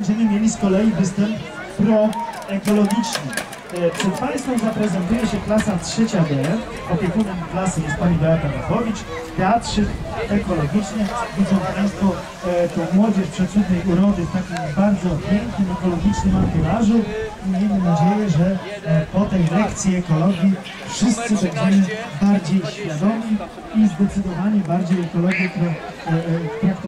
będziemy mieli z kolei występ proekologiczny. Przed Państwem zaprezentuje się klasa 3D. Opiekunem klasy jest pani Beata Wachowicz. Teatrzyk ekologicznie. Widzą Państwo tą młodzież przecudnej urody w takim bardzo pięknym, ekologicznym anturażu. Miejmy nadzieję, że po tej lekcji ekologii wszyscy będziemy bardziej świadomi i zdecydowanie bardziej ekologię